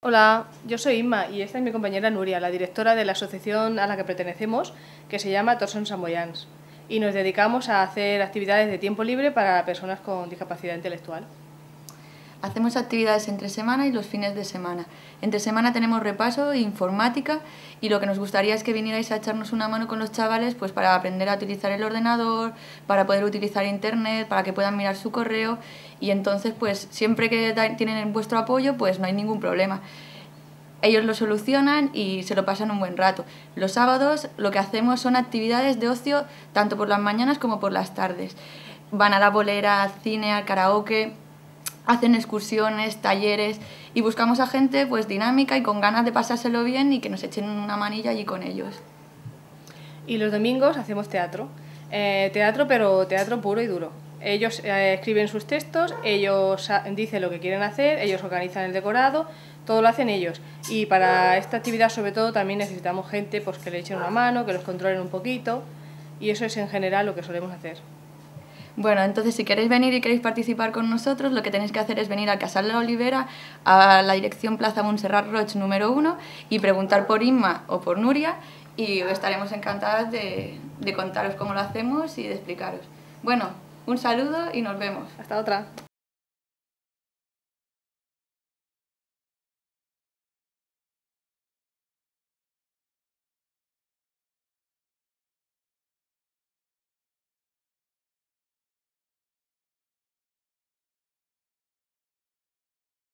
Hola, yo soy Inma y esta es mi compañera Nuria, la directora de la asociación a la que pertenecemos, que se llama Torson Samboyans, y nos dedicamos a hacer actividades de tiempo libre para personas con discapacidad intelectual. Hacemos actividades entre semana y los fines de semana. Entre semana tenemos repaso e informática y lo que nos gustaría es que vinierais a echarnos una mano con los chavales pues para aprender a utilizar el ordenador, para poder utilizar internet, para que puedan mirar su correo y entonces pues siempre que tienen vuestro apoyo pues no hay ningún problema. Ellos lo solucionan y se lo pasan un buen rato. Los sábados lo que hacemos son actividades de ocio tanto por las mañanas como por las tardes. Van a la bolera, al cine, al karaoke, hacen excursiones, talleres y buscamos a gente pues dinámica y con ganas de pasárselo bien y que nos echen una manilla allí con ellos. Y los domingos hacemos teatro, pero teatro puro y duro. Ellos escriben sus textos, ellos dicen lo que quieren hacer, ellos organizan el decorado, todo lo hacen ellos. Y para esta actividad sobre todo también necesitamos gente pues, que le echen una mano, que los controlen un poquito, y eso es en general lo que solemos hacer. Bueno, entonces si queréis venir y queréis participar con nosotros, lo que tenéis que hacer es venir al Casal de la Olivera, a la dirección Plaza Montserrat Roig número 1 y preguntar por Inma o por Nuria y estaremos encantadas de contaros cómo lo hacemos y de explicaros. Bueno, un saludo y nos vemos. Hasta otra.